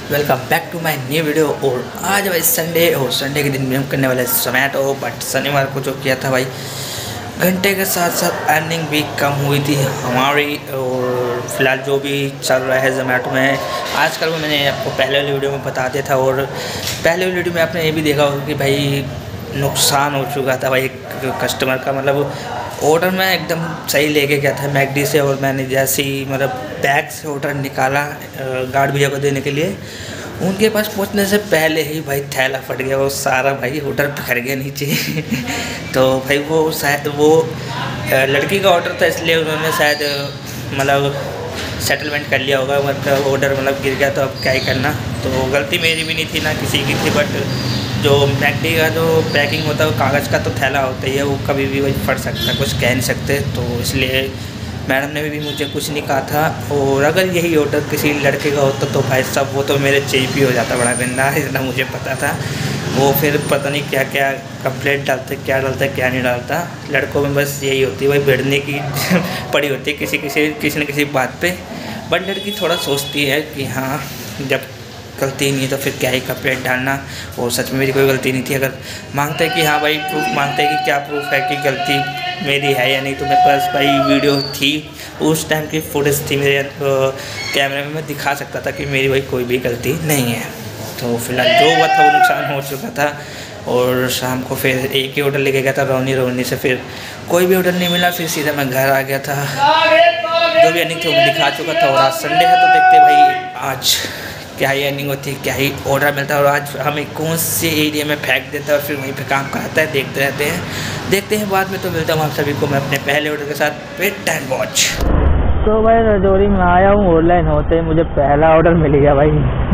Welcome back to my new video. और आज भाई संडे और संडे के दिन में हम करने वाले जोमैटो। बट शनिवार को जो किया था भाई, घंटे के साथ साथ अर्निंग भी कम हुई थी हमारी। और फिलहाल जो भी चल रहा है जोमैटो में आजकल, वो मैंने आपको पहले वाली वीडियो में बता दिया था। और पहले वाली वीडियो में आपने ये भी देखा होगा कि भाई नुकसान हो चुका था भाई कस्टमर का। मतलब ऑर्डर मैं एकदम सही लेके गया था मैकडी से, और मैंने जैसे ही मतलब बैग से ऑर्डर निकाला गार्ड भैया को देने के लिए, उनके पास पहुंचने से पहले ही भाई थैला फट गया। वो सारा भाई ऑर्डर बिखर गया नीचे। तो भाई वो शायद वो लड़की का ऑर्डर था, इसलिए उन्होंने शायद मतलब सेटलमेंट कर लिया होगा। मतलब ऑर्डर मतलब गिर गया, तो अब क्या ही करना। तो गलती मेरी भी नहीं थी ना किसी की थी। बट जो मैकडी का जो पैकिंग होता है वो कागज़ का तो थैला होता ही है, वो कभी भी वही फट सकता है, कुछ कह नहीं सकते। तो इसलिए मैडम ने भी मुझे कुछ नहीं कहा था। और अगर यही ऑर्डर किसी लड़के का होता तो भाई साहब वो तो मेरे चेप ही हो जाता बड़ा गंदा, इतना मुझे पता था। वो फिर पता नहीं क्या क्या कंप्लेंट डालते, क्या डालता क्या नहीं डालता। लड़कों में बस यही होती है भाई, भिड़ने की पड़ी होती है किसी न किसी बात पे। बट लड़की थोड़ा सोचती है कि हाँ, जब गलती नहीं है तो फिर क्या ही कंप्लेंट डालना। और सच में मेरी कोई गलती नहीं थी। अगर मांगते हैं कि हाँ भाई प्रूफ मांगते हैं कि क्या प्रूफ है कि गलती मेरी है या नहीं, तो मेरे पास भाई वीडियो थी, उस टाइम की फुटेज थी मेरे कैमरे में, मैं दिखा सकता था कि मेरी भाई कोई भी गलती नहीं है। तो फिलहाल जो हुआ था वो नुकसान हो चुका था। और शाम को फिर एक ही ऑर्डर लेके गया था रोनी से, फिर कोई भी ऑर्डर नहीं मिला। फिर सीधा मैं घर आ गया था, जो भी अर्निंग थी वो दिखा चुका था। और आज संडे है तो देखते भाई आज क्या ही अर्निंग होती है, क्या ही ऑर्डर मिलता है, और आज हमें कौन से एरिया में फेंक देता है और फिर वहीं पे काम कराता है। देखते हैं बाद में। तो मिलता हूँ आप सभी को मैं अपने पहले ऑर्डर के साथ। Wait and watch. तो भाई रजौरी में आया हूँ, ऑनलाइन होते मुझे पहला ऑर्डर मिल गया भाई।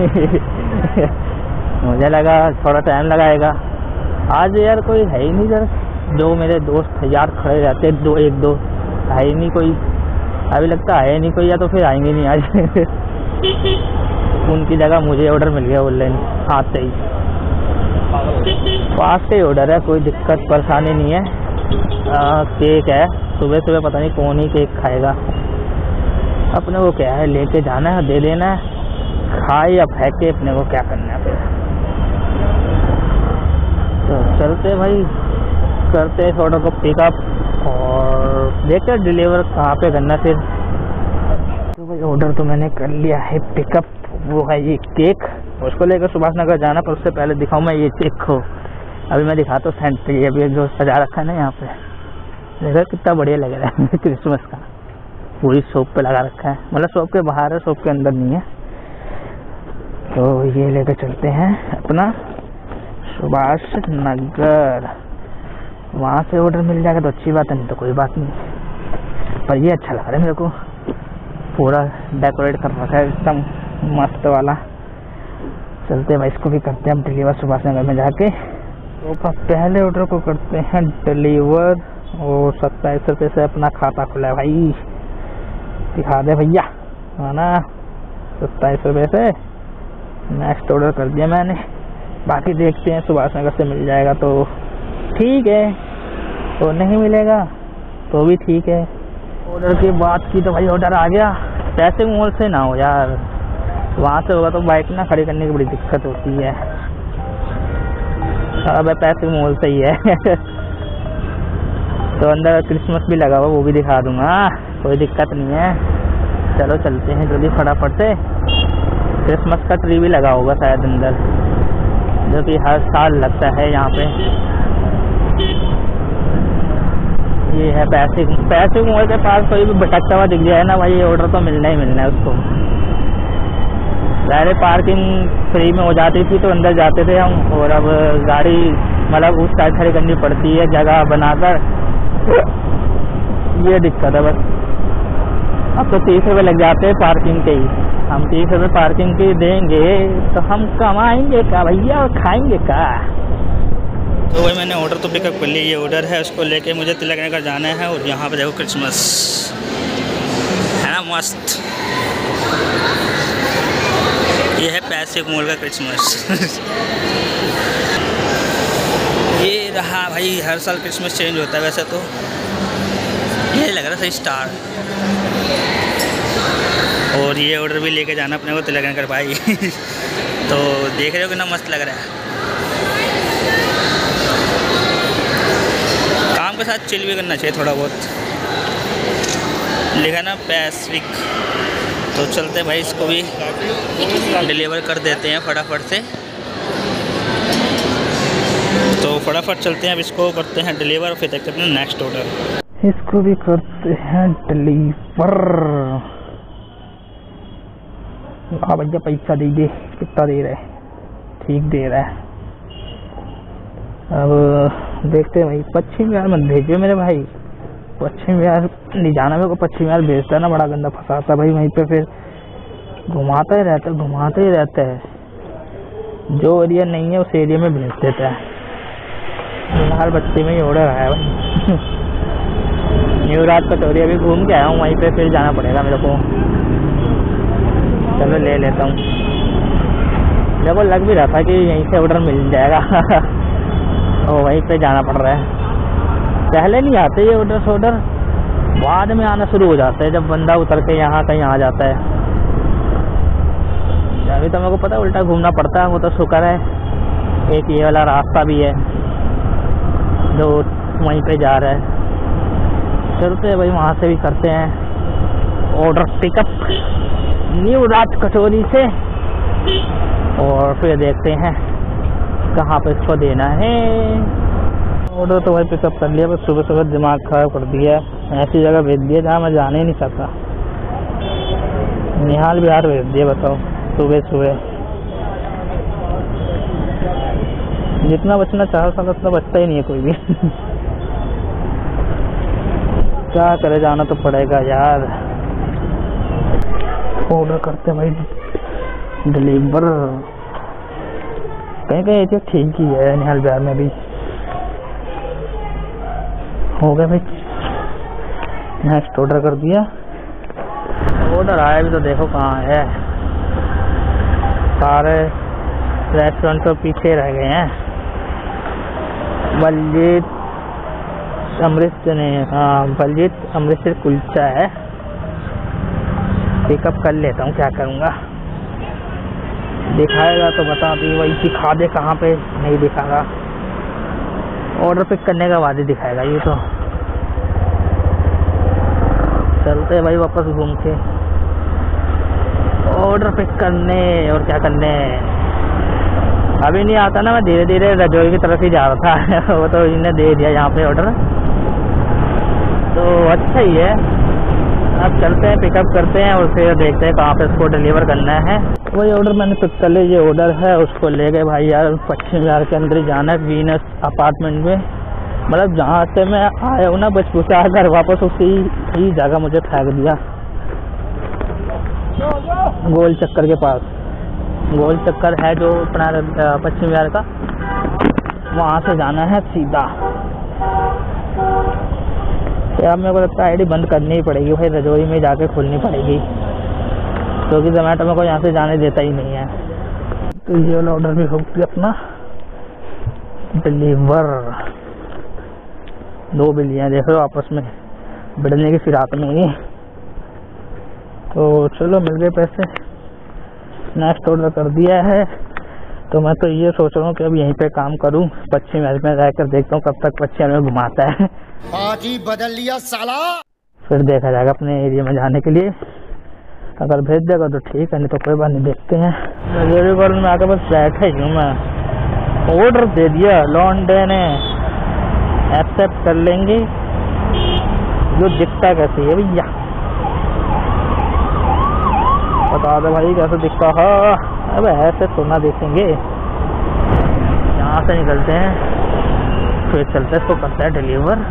मुझे लगा थोड़ा टाइम लगाएगा। आज यार कोई है ही नहीं सर, जो मेरे दोस्त यार खड़े रहते एक दो है ही नहीं कोई। अभी लगता है नहीं कोई, या तो फिर आएंगे नहीं आज। उनकी जगह मुझे ऑर्डर मिल गया ऑनलाइन आते ही। फास्ट ही ऑर्डर है, कोई दिक्कत परेशानी नहीं है। केक है, सुबह पता नहीं कौन ही केक खाएगा। अपने को क्या है, लेके जाना है, दे देना है, खाए या फेंके, अपने को क्या करना है फिर। तो चलते भाई, करते इस ऑर्डर को पिकअप और देखते डिलीवर कहाँ पे करना फिर। तो भाई ऑर्डर तो मैंने कर लिया है पिकअप। वो है ये केक, उसको लेकर सुभाष नगर जाना। पर उससे पहले दिखाऊँ मैं ये केक को। अभी मैं दिखाता हूँ सेंट पे, अभी जो सजा रखा है ना यहाँ पे, देखो कितना बढ़िया लग रहा है। क्रिसमस का पूरी शॉप पे लगा रखा है, मतलब शॉप के बाहर है, शॉप के अंदर नहीं है। तो ये लेकर चलते हैं अपना सुभाष नगर, वहाँ से ऑर्डर मिल जाएगा तो अच्छी बात है, नहीं तो कोई बात नहीं। पर ये अच्छा लग रहा है मेरे को, पूरा डेकोरेट कर रखा है एकदम मस्त वाला। चलते भाई, इसको भी करते हैं अब डिलीवर सुभाष नगर में जाके। तो पहले ऑर्डर को करते हैं डिलीवर। और 27 रुपये से अपना खाता खुला है भाई, दिखा दे भैया, है ना। 27 रुपये से नेक्स्ट ऑर्डर कर दिया मैंने। बाकी देखते हैं, सुभाष नगर से मिल जाएगा तो ठीक है, तो नहीं मिलेगा तो भी ठीक है। ऑर्डर की बात की तो भाई ऑर्डर आ गया। पैसे मॉल से ना हो यार, वहाँ से होगा तो बाइक ना खड़ी करने की बड़ी दिक्कत होती है। अब पैसे मॉल से ही है। तो अंदर क्रिसमस भी लगा हुआ, वो भी दिखा दूंगा, कोई दिक्कत नहीं है। चलो चलते हैं जल्दी फटाफट से। क्रिसमस का ट्री भी लगा होगा शायद अंदर, जो कि हर साल लगता है यहाँ पे। ये है पैसे मॉल के पास। कोई भी भटकता हुआ दिख जाए ना भाई, ऑर्डर तो मिलना ही मिलना है उसको। पहले पार्किंग फ्री में हो जाती थी तो अंदर जाते थे हम, और अब गाड़ी मतलब उस साइड खड़ी करनी पड़ती है जगह बनाकर। ये दिक्कत है बस। अब तो 30 रुपये लग जाते हैं पार्किंग के ही। हम 30 रुपये पार्किंग के देंगे तो हम कमाएंगे का भैया, और खाएंगे का। तो भाई मैंने ऑर्डर तो पिकअप कर लिया, ये ऑर्डर है, उसको लेके मुझे तिलक नगर जाना है। और यहाँ पे देखो क्रिसमस है ना, मस्त। ये है पैसे मॉल का क्रिसमस। ये रहा भाई, हर साल क्रिसमस चेंज होता है वैसे तो। ये लग रहा था स्टार, और ये ऑर्डर भी लेके जाना अपने को तिलकनगर भाई। तो देख रहे हो कितना मस्त लग रहा है। काम के साथ चिल भी करना चाहिए थोड़ा बहुत। लिखा ना पैसिफिक। तो चलते भाई इसको भी डिलीवर कर देते हैं फटाफट से। तो फटाफट चलते हैं, अब इसको करते हैं डिलीवर, फिर देखते हैं नेक्स्ट ऑर्डर। इसको भी करते हैं डिलीवर। हाँ भैया पैसा दे दे, कितना दे रहा है? ठीक दे रहा है। अब देखते हैं भाई, पश्चिम बिहार मत भेजिए मेरे भाई। पश्चिम बिहार नहीं जाना मेरे को। पश्चिम बिहार भेजता है ना, बड़ा गंदा फंसाता भाई। वहीं पे फिर घुमाता ही रहता है। जो एरिया नहीं है उस एरिया में भेज देता है। फिलहाल बच्चे में ही ऑर्डर आया भाई। न्यू राज कटोरी अभी घूम के आया हूँ, वहीं पे फिर जाना पड़ेगा मेरे को। चलो ले लेता हूँ। मेरे को लग भी रहा था कि यहीं से ऑर्डर मिल जाएगा। और वहीं पे जाना पड़ रहा है। पहले नहीं आते ये ऑर्डर, बाद में आना शुरू हो जाता है जब बंदा उतर के यहाँ कहीं आ जाता है। अभी तो मेरे को पता उल्टा घूमना पड़ता है, वो तो शुक्र है एक ये वाला रास्ता भी है जो वहीं पे जा रहा है। चलते हैं भाई, वहाँ से भी करते हैं order pickup new Raj Kachori से। और फिर देखते हैं कहाँ पे इसको देना है। ऑर्डर तो भाई पिकअप कर लिया, बस सुबह सुबह दिमाग खराब कर दिया। ऐसी जगह भेज दिया जहाँ मैं जाने ही नहीं सकता। निहाल बिहार भेज दिया, बताओ सुबह सुबह। जितना बचना चाह था उतना बचता ही नहीं है कोई भी। क्या करे, जाना तो पड़ेगा यार। ऑर्डर करते भाई डिलीवर। कहीं कहीं ये ठीक ही है, निहाल बिहार में भी हो गया भाई। नेक्स्ट ऑर्डर कर दिया। ऑर्डर आया भी तो देखो कहाँ है। सारे रेस्टोरेंट तो पीछे रह गए हैं। बलजीत अमृतसर कुलचा है। पिकअप कर लेता हूँ, क्या करूँगा। दिखाएगा तो बता दी, वही दिखा दे कहाँ पे नहीं दिखागा। ऑर्डर पिक करने के बाद ही दिखाएगा ये तो। चलते भाई वापस घूम के ऑर्डर पिक करने। और क्या करने, अभी नहीं आता ना, मैं धीरे धीरे रजौरी की तरफ ही जा रहा था। वो तो इन्हें दे दिया यहाँ पे ऑर्डर, तो अच्छा ही है। अब चलते हैं, पिकअप करते हैं और फिर देखते हैं कहाँ पे इसको डिलीवर करना है। वही ऑर्डर मैंने पिक कर लिया, ये ऑर्डर है। उसको ले गए भाई यार, पश्चिम बिहार के अंदर ही जाना है, वीनस अपार्टमेंट में। मतलब जहाँ से मैं आया हूँ ना बचपन से आकर, वापस उसी ही जगह मुझे फेंक दिया, गोल चक्कर के पास। गोल चक्कर है जो अपना पश्चिम बिहार का, वहाँ से जाना है सीधा। अब मेरे को लगता है आईडी बंद करनी ही पड़ेगी भाई, रजौरी में जाके खोलनी पड़ेगी, क्योंकि जोमेटो मेरे को यहाँ से जाने देता ही नहीं है। तो ये वाला ऑर्डर भी हो गया अपना डिलीवर। 2 बिल्लियाँ देख रहे हो आपस में भिड़ने की फिराक में ही। तो चलो मिल गए पैसे, नेक्स्ट ऑर्डर कर दिया है। तो मैं तो ये सोच रहा हूँ कि अब यहीं पे काम करूँ, पश्चिम बिहार में रहकर देखता हूँ कब तक पश्चिम में घुमाता है। पार्टी बदल लिया साला। फिर देखा जाएगा अपने एरिया में जाने के लिए। अगर भेज देगा तो ठीक है, नहीं तो कोई बात नहीं, देखते हैं। रजौरी कॉलोनी में आकर बस बैठा ही हूँ मैं। ऑर्डर दे दिया लॉन्डे ने, एक्सेप्ट कर लेंगे। जो दिखता कैसे है भैया, बता दो भाई कैसे दिखता है। अब ऐसे तो ना देखेंगे। यहाँ से निकलते हैं, फिर चलते इसको करते हैं डिलीवर।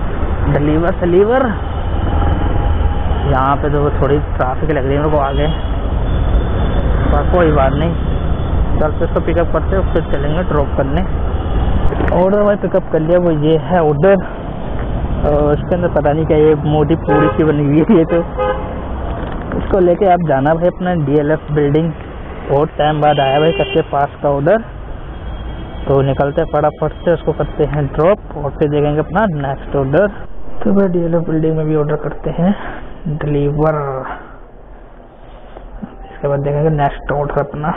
यहाँ पे तो थोड़ी ट्रैफिक लग रही है मेरे को आगे, पर कोई बात नहीं। चलते इसको पिकअप करते हैं, फिर चलेंगे ड्रॉप करने। ऑर्डर भाई पिकअप कर लिया, वो ये है ऑर्डर। और इसके अंदर पता नहीं क्या ये मोटी पूरी सी बनी हुई है। ये तो इसको लेके आप जाना भाई अपना DLF बिल्डिंग। बहुत टाइम बाद आया भाई सबके पास का ऑर्डर। तो निकलते फटाफट से, उसको करते हैं ड्रॉप और फिर देखेंगे अपना नेक्स्ट ऑर्डर। तो भाई DLF बिल्डिंग में भी ऑर्डर करते हैं डिलीवर। इसके बाद देखेंगे नेक्स्ट ऑर्डर अपना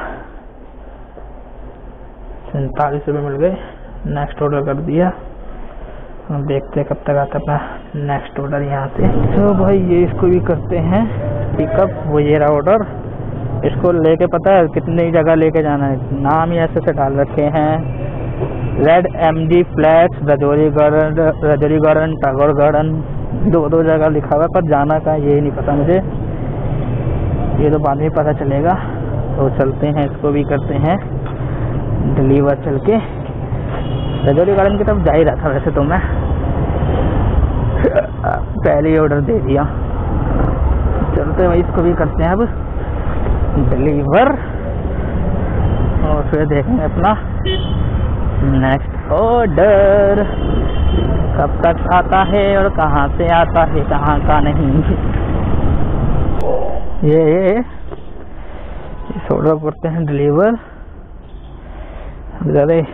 47 रुपये मिल गए। नेक्स्ट ऑर्डर कर दिया। हम देखते हैं कब तक आता है अपना नेक्स्ट ऑर्डर यहाँ से। तो भाई ये इसको भी करते हैं पिकअप। वो ये रहा ऑर्डर। इसको लेके पता है कितनी जगह लेके जाना है, नाम ही ऐसे से डाल रखे हैं। Red MG flats, Rajouri garden, Tagore garden, दो जगह लिखा हुआ है, पर जाना का ये नहीं पता मुझे, ये तो बाद में पता चलेगा। तो चलते हैं, इसको भी करते हैं डिलीवर। चल के रजौरी गार्डन की तरफ जा ही रहा था वैसे तो मैं, पहले ही ऑर्डर दे दिया। चलते भाई इसको भी करते हैं अब डिलीवर, और फिर देखेंगे अपना नेक्स्ट ऑर्डर कब तक आता है और कहाँ से आता है, कहाँ का नहीं। ये इस ऑर्डर करते हैं डिलीवर। अरे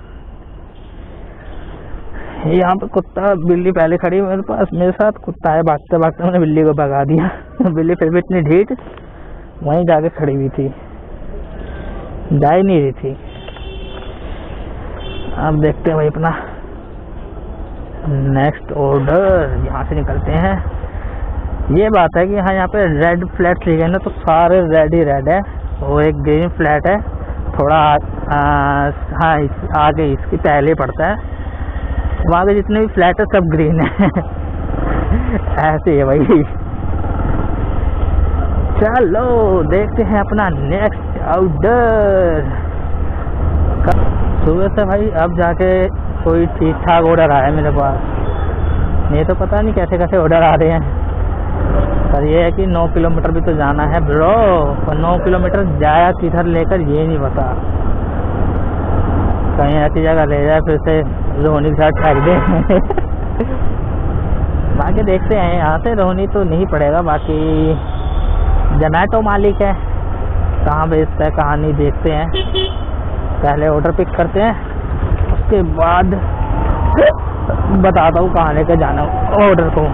यहाँ पे कुत्ता बिल्ली पहले खड़ी मेरे पास, मेरे साथ कुत्ता है, भागते भागते मैंने बिल्ली को भगा दिया। बिल्ली फिर भी इतनी ढीठ वहीं जाके खड़ी हुई थी, जा ही नहीं रही थी। अब देखते हैं भाई अपना नेक्स्ट ऑर्डर। यहाँ से निकलते हैं। ये बात है कि हाँ यहाँ पे रेड फ्लैट लिखे हैं ना, तो सारे रेड ही रेड है, और एक ग्रीन फ्लैट है थोड़ा हाँ आगे इसकी पहले पड़ता है। वहाँ के जितने भी फ्लैट है सब ग्रीन है। ऐसे है भाई। चलो देखते हैं अपना नेक्स्ट ऑर्डर। सुबह से भाई अब जाके कोई ठीक ठाक ऑर्डर आया मेरे पास। ये तो पता नहीं कैसे कैसे ऑर्डर आ रहे हैं, पर ये है कि 9 किलोमीटर भी तो जाना है ब्रो, और 9 किलोमीटर जाया किधर लेकर ये नहीं पता। कहीं ऐसी जगह ले जाए फिर से रोहनी के साथ फेंक दे। बाकी देखते हैं, यहाँ से रोहनी तो नहीं पड़ेगा, बाकी जोमैटो मालिक है, कहाँ भेजता है कहाँ नहीं देखते हैं। पहले ऑर्डर पिक करते हैं, उसके बाद बताता हूँ कहाँ लेकर जाना ऑर्डर को।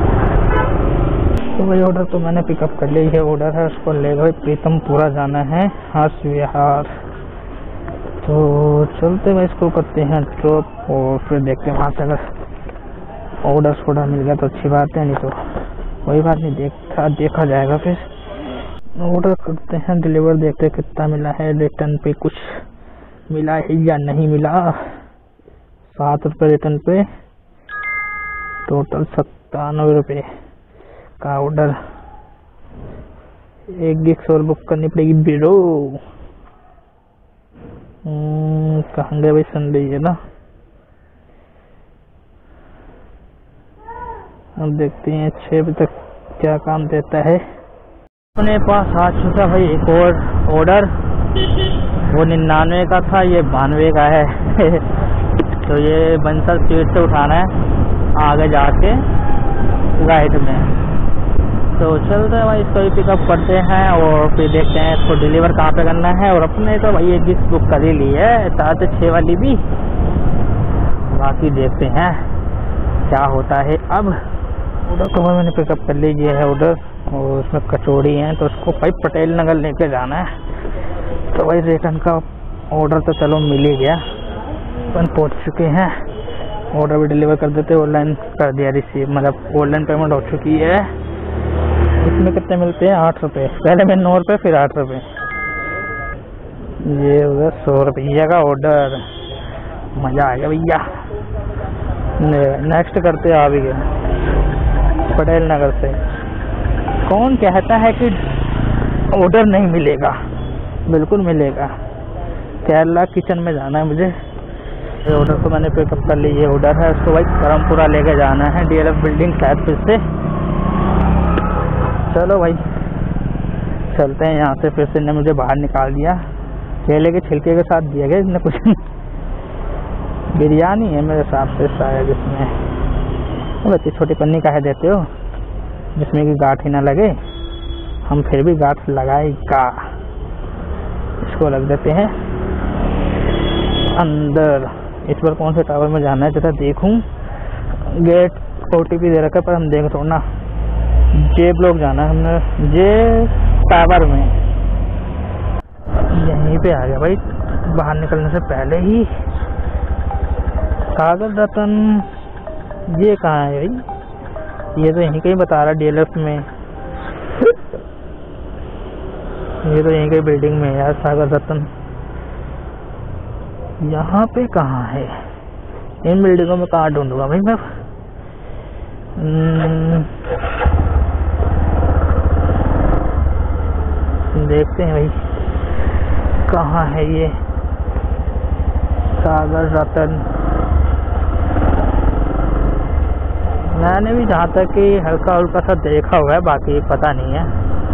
तो वही ऑर्डर तो मैंने पिकअप कर लिया। ये ऑर्डर है, उसको लेकर प्रीतमपुरा जाना है, हर्ष विहार। तो चलते हैं इसको करते हैं ड्रॉप, और फिर देखते हैं वहाँ से अगर ऑर्डर मिल गया तो अच्छी बात है, नहीं तो कोई बात नहीं, देखा जाएगा। फिर ऑर्डर करते हैं डिलीवर, देखते हैं कितना मिला है, रिटर्न पे कुछ मिला है या नहीं मिला। 7 रुपये रिटर्न पे, टोटल 97 रुपये का ऑर्डर। 1 गिग्स और बुक करनी पड़ेगी ब्रो। कहाँ गए भाई, संडे है ना। अब देखते हैं 6 बजे तक क्या काम देता है। अपने पास आ चुका भाई एक और ऑर्डर, वो 99 का था, ये 92 का है। तो ये बंसर स्ट्रीट से उठाना है आगे जाके राइट में। तो चलते हैं भाई, इसको भी पिकअप करते हैं और फिर देखते हैं इसको डिलीवर कहाँ पे करना है। और अपने तो भाई ये गिफ्ट बुक कर ही ली है 4 से 6 वाली भी, बाकी देखते हैं क्या होता है। अब ऑर्डर को मैंने पिकअप कर लीजिए है ऑर्डर, और उसमें कचौड़ी हैं, तो उसको भाई पटेल नगर लेके जाना है। तो भाई रिटर्न का ऑर्डर तो चलो मिल ही गया, अपन पहुँच चुके हैं। ऑर्डर भी डिलीवर कर देते, ऑनलाइन कर दिया रिसीव, मतलब ऑनलाइन पेमेंट हो चुकी है। इसमें कितने मिलते हैं, 8 रुपये। पहले में 9 रुपये फिर 8 रुपये। ये हो गया 100 रुपये का ऑर्डर। मज़ा आ गया भैया। नेक्स्ट करते आ भी गए पटेल नगर से। कौन कहता है कि ऑर्डर नहीं मिलेगा, बिल्कुल मिलेगा। केरला किचन में जाना है मुझे। ये ऑर्डर को मैंने पिकअप कर ली। ये ऑर्डर है, उसको भाई करमपुरा लेके जाना है, DLF बिल्डिंग शायद फिर से। चलो भाई चलते हैं यहाँ से। फिर से ने मुझे बाहर निकाल दिया, केले के छिलके के साथ दिया गया इसने कुछ। बिरयानी है मेरे हिसाब से शायद इसमें। बच्चे छोटी पन्नी काहे देते हो, जिसमें कि गांठ ही ना लगे। हम फिर भी गांठ लगाएगा। इसको लग देते हैं अंदर। इस बार कौन से टावर में जाना है जरा देखूं। गेट OTP दे रखा है, पर हम देंगे थोड़ा ना। जे ब्लॉक जाना है हमने, जे टावर में। पे आ गया भाई, बाहर निकलने से पहले ही। सागर रतन ये कहाँ है भाई? ये तो यहीं कहीं बता रहा है डीएलएफ में। ये तो यहीं कहीं बिल्डिंग में है यार सागर रतन। यहाँ पे कहाँ है? इन बिल्डिंगों में कहाँ ढूंढूंगा भाई मैं? देखते हैं भाई कहाँ है ये सागर रतन। मैंने भी जहाँ तक कि हल्का हल्का सा देखा हुआ है, बाकी पता नहीं है।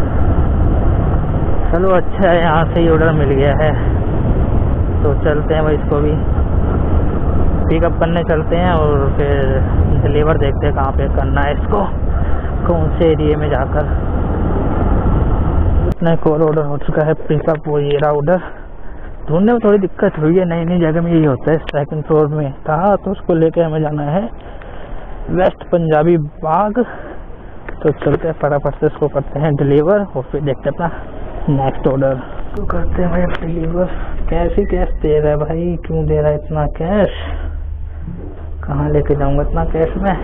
चलो अच्छा है, यहाँ से ही ऑर्डर मिल गया है तो चलते हैं भाई, इसको भी पिकअप करने चलते हैं और फिर डिलीवर देखते हैं कहाँ पे करना है इसको, कौन से एरिया में जाकर। इतना एक और ऑर्डर हो चुका है पिकअप, वो ये रहा ऑर्डर। ढूंढने में थोड़ी दिक्कत हुई है, नई नई जगह में यही होता है। सेकंड फ्लोर में था तो उसको लेके हमें जाना है वेस्ट पंजाबी बाग। तो चलते हैं फटाफट से इसको करते हैं डिलीवर और फिर देखते हैं अपना नेक्स्ट ऑर्डर तो करते हैं भाई डिलीवर। कैश ही कैश दे रहा है भाई, क्यों दे रहा है इतना कैश? कहाँ लेके जाऊंगा इतना कैश में?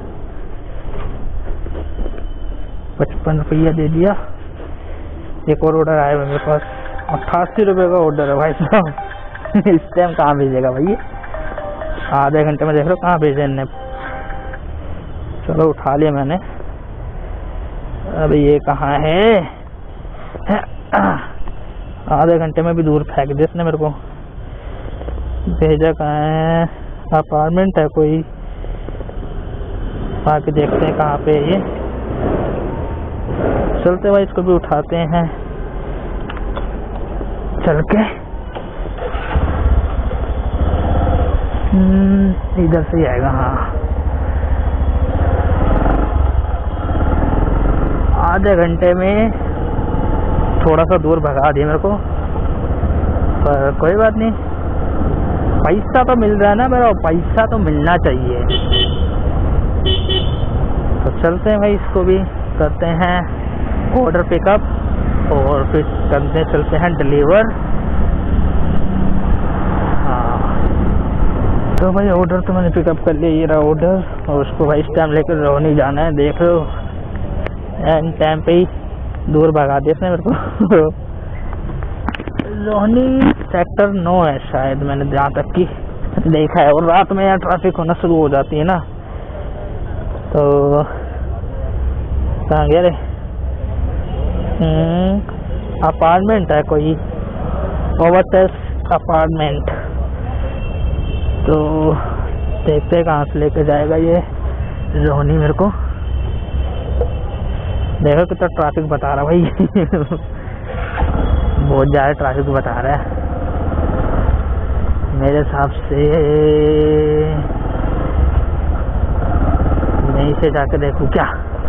55 रुपया दे दिया। एक और ऑर्डर आया मेरे पास, 88 रुपये का ऑर्डर है भाई साहब। इस टाइम कहाँ भेजेगा भाई? आधे घंटे में देख लो कहाँ भेजे इन्हें। चलो उठा लिया मैंने। अबे ये कहाँ है? आधे घंटे में भी दूर फेंक दिया इसने मेरे को। भेजा कहाँ है? अपार्टमेंट है कोई, आके देखते हैं कहाँ पे है ये। चलते भाई इसको भी उठाते हैं चल के। इधर से ही आएगा। हाँ आधे घंटे में थोड़ा सा दूर भगा दिया मेरे को, पर कोई बात नहीं, पैसा तो मिल रहा है ना मेरा, पैसा तो मिलना चाहिए। तो चलते हैं भाई, इसको भी करते हैं ऑर्डर पिकअप और फिर करते चलते हैं डिलीवर। हाँ तो भाई ऑर्डर तो मैंने पिकअप कर लिया, ये रहा ऑर्डर। और उसको भाई इस टाइम लेकर रोहनी जाना है, देख लो एंड टाइम पे ही दूर भगा दिया इसने मेरे को। रोहनी सेक्टर 9 है शायद, मैंने जहाँ तक की देखा है। और रात में यहाँ ट्रैफिक होना शुरू हो जाती है ना, तो कहाँ गया रे? अपार्टमेंट है कोई, ओवरसेस अपार्टमेंट। तो देखते हैं कहाँ से लेके जाएगा ये रोहनी मेरे को। देखो कितना ट्रैफिक बता रहा भाई। बहुत ज़्यादा ट्रैफिक बता रहा है मेरे हिसाब से। यहीं से जाके देखूँ क्या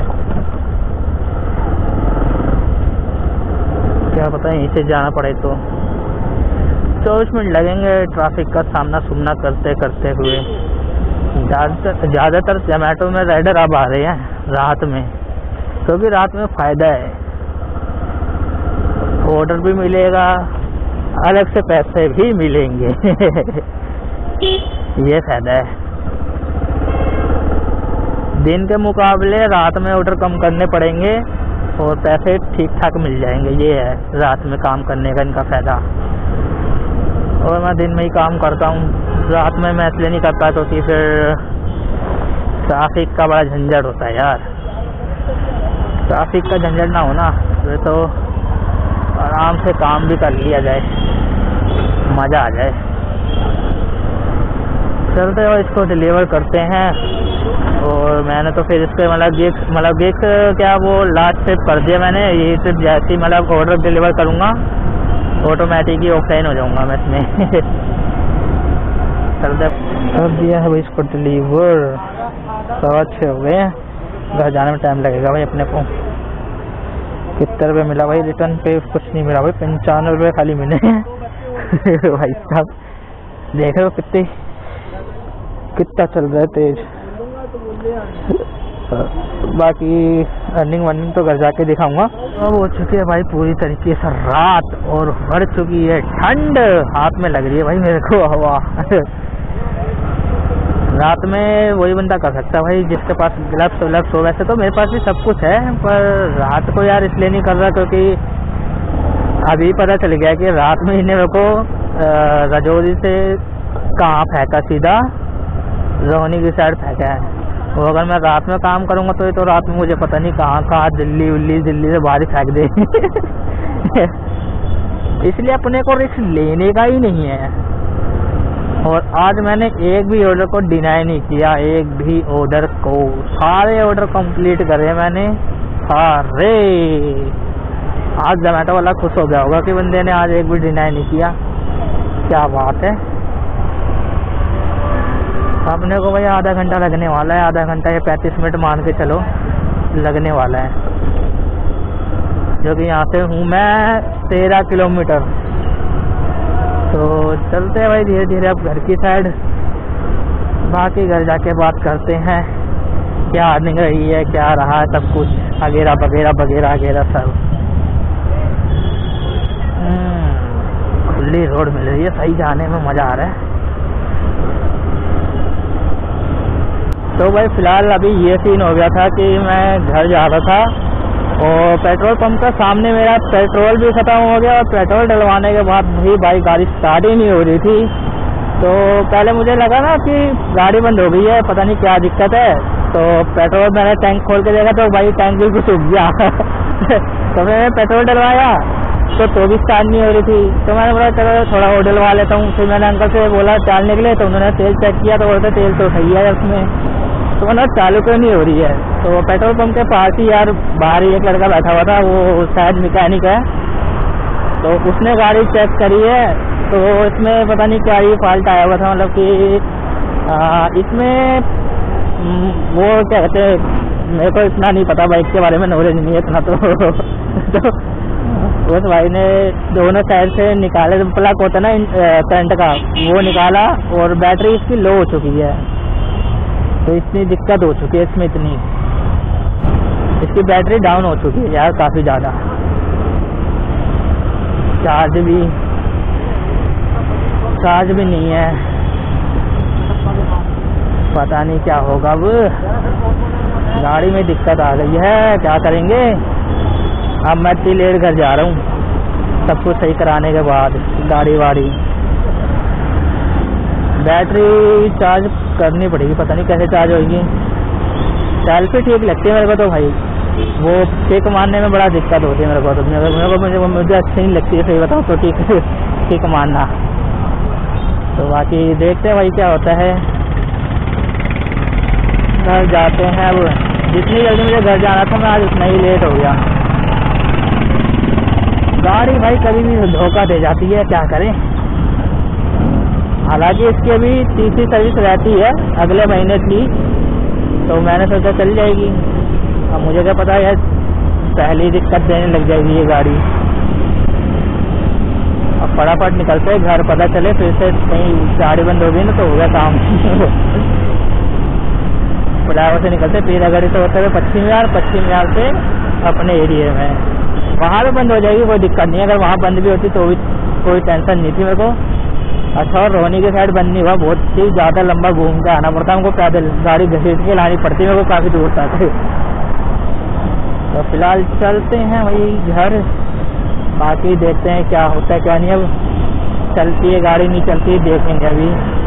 पता यहीं से जाना पड़े तो 24 मिनट लगेंगे ट्रैफिक का सामना सुमना करते करते हुए। ज़्यादातर जोमेटो में राइडर अब आ रहे हैं रात में, क्योंकि रात में फ़ायदा है, ऑर्डर भी मिलेगा, अलग से पैसे भी मिलेंगे। ये फ़ायदा है। दिन के मुकाबले रात में ऑर्डर कम करने पड़ेंगे और पैसे ठीक ठाक मिल जाएंगे। ये है रात में काम करने का इनका फ़ायदा। और मैं दिन में ही काम करता हूँ, रात में मैं इसलिए नहीं करता क्योंकि फिर ट्रैफिक का बड़ा झंझट होता है यार। ट्रैफिक का झंझट ना हो ना तो आराम से काम भी कर लिया जाए, मज़ा आ जाए। चलते हो इसको डिलीवर करते हैं। और मैंने तो फिर इसके मतलब गिफ्ट क्या वो लास्ट ट्रिप कर दिया मैंने। ये ट्रिप जैसे ही मतलब ऑर्डर डिलीवर करूँगा ऑटोमेटिक ही ऑफलाइन हो जाऊँगा मैं इसमें। चलते कर दिया है भाई इसको डिलीवर। 6:15 हो गए हैं, घर जाने में टाइम लगेगा भाई अपने को। कितने रुपये मिला भाई? रिटर्न पे कुछ नहीं मिला भाई, 95 रुपये खाली मिले हैं। भाई साहब देख रहे हो कितना चल रहा है तेज। सर। बाकी अर्निंग वर्निंग तो घर जाके दिखाऊंगा। अब हो चुकी है भाई पूरी तरीके से रात और बढ़ चुकी है ठंड, हाथ में लग रही है भाई मेरे को हवा। रात में वही बंदा कर सकता है भाई जिसके पास ग्लव्स व्लव्स हो। वैसे तो मेरे पास भी सब कुछ है, पर रात को यार इसलिए नहीं कर रहा क्योंकि अभी पता चल गया कि रात में इन्हें मेरे को रजौरी से कहाँ फेंका, सीधा रोहनी की साइड फेंका है। वो अगर मैं रात में काम करूँगा तो ये तो रात में मुझे पता नहीं कहाँ कहाँ दिल्ली से बाहर फेंक दे। इसलिए अपने को रिस्क लेने का ही नहीं है। और आज मैंने एक भी ऑर्डर को डिनाई नहीं किया, एक भी ऑर्डर को, सारे ऑर्डर कंप्लीट करे मैंने सारे। आज जोमेटो वाला खुश हो गया होगा कि बंदे ने आज एक भी डिनाई नहीं किया। क्या बात है। अपने को भाई आधा घंटा लगने वाला है, आधा घंटा या 35 मिनट मान के चलो लगने वाला है, जो कि यहाँ से हूँ मैं 13 किलोमीटर। तो चलते हैं भाई धीरे धीरे अब घर की साइड। बाकी घर जाके बात करते हैं क्या अर्निंग रही है, क्या रहा है, सब कुछ वगैरह वगैरह वगैरह वगैरह सब। खुली रोड मिल रही है, सही जाने में मज़ा आ रहा है। तो भाई फ़िलहाल अभी ये सीन हो गया था कि मैं घर जा रहा था और पेट्रोल पंप का सामने मेरा पेट्रोल भी ख़त्म हो गया और पेट्रोल डलवाने के बाद भी भाई गाड़ी स्टार्ट ही नहीं हो रही थी। तो पहले मुझे लगा ना कि गाड़ी बंद हो गई है, पता नहीं क्या दिक्कत है। तो पेट्रोल मैंने टैंक खोल के देखा तो भाई टैंक बिल्कुल सूख गया। तो मैंने पेट्रोल डलवाया तो भी स्टार्ट नहीं हो रही थी। तो मैंने बोला चलो थोड़ा और डलवा लेता हूँ। फिर मैंने अंकल से बोला डालने के लिए, तो उन्होंने तेल चेक किया तो बोलते तेल तो सही है उसमें। तो मतलब चालू क्यों नहीं हो रही है। तो पेट्रोल पंप के पास ही यार बाहर ही एक लड़का बैठा हुआ था, वो शायद मैकेनिक है। तो उसने गाड़ी चेक करी है तो इसमें पता नहीं क्या ही फॉल्ट आया हुआ था, मतलब कि इसमें वो क्या कहते हैं, मेरे को इतना नहीं पता, बाइक के बारे में नॉलेज नहीं है इतना। तो उस भाई ने दोनों साइड से निकाले, प्लग होता है ना करंट का, वो निकाला और बैटरी इसकी लो हो चुकी है। तो इतनी दिक्कत हो चुकी है इसमें, इतनी इसकी बैटरी डाउन हो चुकी है यार काफ़ी ज़्यादा। चार्ज भी नहीं है, पता नहीं क्या होगा। अब गाड़ी में दिक्कत आ गई है, क्या करेंगे। अब मैं इतनी लेट घर जा रहा हूँ सब कुछ सही कराने के बाद। गाड़ी वाड़ी बैटरी चार्ज करनी पड़ेगी, पता नहीं कैसे चार्ज होगी। सेल्फी ठीक लगती है मेरे को तो भाई, वो किक मारने में बड़ा दिक्कत होती है मेरे को। तो मुझे अच्छी नहीं लगती है, सही बताऊँ तो किक मारना। तो बाकी देखते हैं भाई क्या होता है। घर जाते हैं। अब जितनी जल्दी मुझे घर जाना था मैं आज उतना ही लेट हो गया। गाड़ी भाई कभी भी धोखा दे जाती है, क्या करें। हालांकि इसकी अभी तीसरी सर्विस रहती है अगले महीने की, तो मैंने सोचा चल जाएगी। अब मुझे क्या पता है पहली दिक्कत देने लग जाएगी ये गाड़ी। अब फटाफट निकलते हैं घर, पता चले फिर से कहीं गाड़ी बंद हो गई ना तो हो गया काम। फ्लाईओवर से निकलते पीरागढ़ी से होते हुए पश्चिम विहार से अपने एरिया में, वहाँ भी बंद हो जाएगी, कोई दिक्कत नहीं है। अगर वहाँ बंद भी होती तो भी कोई टेंशन नहीं थी मेरे को। अच्छा, और रोहनी के साइड बंद नहीं हुआ, बहुत ही ज़्यादा लंबा घूम के आना पड़ता है हमको, पैदल गाड़ी घसीट के लानी पड़ती है मेरे को काफ़ी दूर तक। तो फिलहाल चलते हैं वही घर, बाकी देखते हैं क्या होता है क्या नहीं। अब चलती है गाड़ी, नहीं चलती देखेंगे अभी।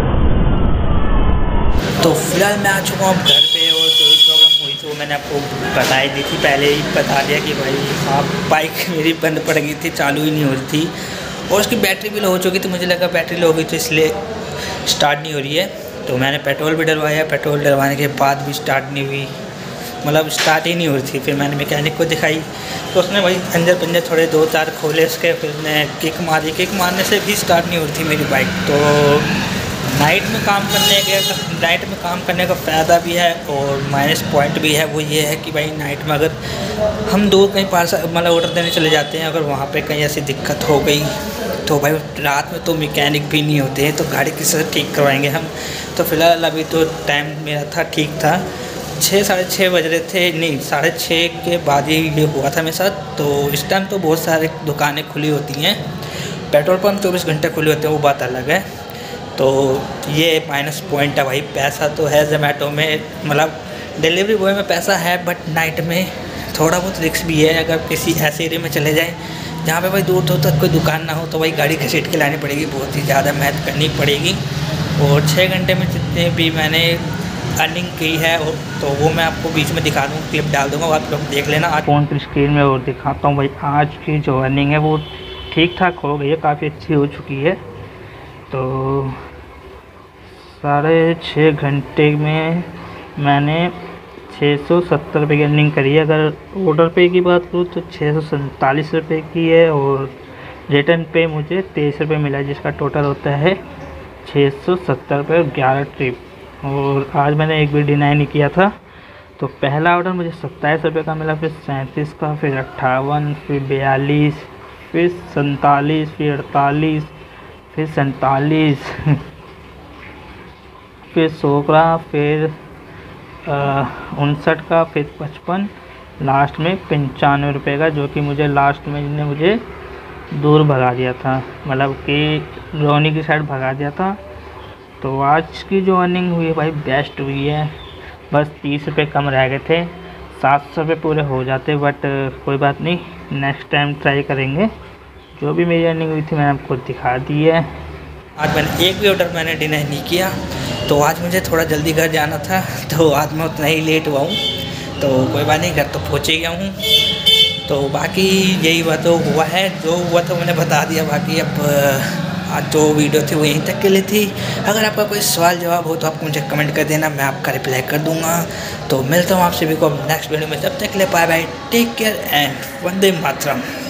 तो फिलहाल मैं आ चुका हूँ घर पे, और जो भी प्रॉब्लम हुई थी वो मैंने आपको बताई दी थी, पहले ही बता दिया कि भाई हाँ बाइक मेरी बंद पड़ गई थी, चालू ही नहीं हो रही थी, और उसकी बैटरी भी लो हो चुकी थी। मुझे लगा बैटरी लो हो गई तो इसलिए स्टार्ट नहीं हो रही है। तो मैंने पेट्रोल भी डलवाया, पेट्रोल डलवाने के बाद भी स्टार्ट नहीं हुई, मतलब स्टार्ट ही नहीं हो रही थी। फिर मैंने मैकेनिक को दिखाई तो उसने भाई अंदर पंजर थोड़े 2-4 खोले उसके, फिर उसने किक मारी, किक मारने से भी स्टार्ट नहीं हो रही थी मेरी बाइक। तो नाइट में काम करने का फ़ायदा भी है और माइनस पॉइंट भी है। वो ये है कि भाई नाइट में अगर हम दूर कहीं पार्सल मतलब ऑर्डर देने चले जाते हैं, अगर वहाँ पे कहीं ऐसी दिक्कत हो गई तो भाई रात में तो मैकेनिक भी नहीं होते हैं, तो गाड़ी किसी से ठीक करवाएंगे हम। तो फ़िलहाल अभी तो टाइम मेरा था ठीक था, 6 साढ़े 6 बज रहे थे, नहीं 6:30 के बाद ही ये हुआ था मेरे साथ। तो इस टाइम तो बहुत सारी दुकानें खुली होती हैं, पेट्रोल पंप 24 घंटे खुले होते हैं, वो बात अलग है। तो ये माइनस पॉइंट है भाई। पैसा तो है ज़ोमैटो में, मतलब डिलीवरी बॉय में पैसा है, बट नाइट में थोड़ा बहुत रिस्क भी है। अगर किसी ऐसे एरिया में चले जाएँ जहाँ पे भाई दूर दूर तक कोई दुकान ना हो, तो भाई गाड़ी घसीट के लानी पड़ेगी, बहुत ही ज़्यादा मेहनत करनी पड़ेगी। और 6 घंटे में जितने भी मैंने अर्निंग की है तो वो मैं आपको बीच में दिखा दूँ, क्लिप डाल दूँगा, आप लोग देख लेना। आज फ़ोन की स्क्रीन में और दिखाता हूँ भाई। आज की जो अर्निंग है वो ठीक ठाक हो गई है, काफ़ी अच्छी हो चुकी है। तो 6.5 घंटे में मैंने 670 रुपये की अर्निंग करी है। अगर ऑर्डर पे की बात करूँ तो 647 रुपये की है, और रिटर्न पे मुझे 23 रुपये मिला है, जिसका टोटल होता है 670 रुपये और 11 ट्रिप। और आज मैंने एक भी डिनाई नहीं किया था। तो पहला ऑर्डर मुझे 27 रुपये का मिला, फिर 37 का, फिर 58, फिर 42, फिर 47, फिर 48, फिर 47 फिर 100 का, फिर 59 का, फिर 55, लास्ट में 95 रुपये का, जो कि मुझे लास्ट में ने मुझे दूर भगा दिया था, मतलब कि रोनी की साइड भगा दिया था। तो आज की जो अर्निंग हुई है भाई बेस्ट हुई है। बस 30 रुपये कम रह गए थे, 700 रुपये पूरे हो जाते, बट कोई बात नहीं, नेक्स्ट टाइम ट्राई करेंगे। जो भी मेरी अर्निंग हुई थी मैंने आपको दिखा दी है। आज मैंने एक भी ऑर्डर मैंने डिनाई नहीं किया। तो आज मुझे थोड़ा जल्दी घर जाना था, तो आज मैं उतना ही लेट हुआ हूँ। तो कोई बात नहीं, घर तो पहुँच ही गया हूँ। तो बाकी यही बात हुआ है, जो हुआ था मैंने बता दिया। बाकी अब आज जो वीडियो थी वो यहीं तक के लिए थी। अगर आपका कोई सवाल जवाब हो तो आप मुझे कमेंट कर देना, मैं आपका रिप्लाई कर दूँगा। तो मिलता हूँ आप सभी को नेक्स्ट वीडियो में, तब तक के लिए bye bye, take care and वंदे मातरम।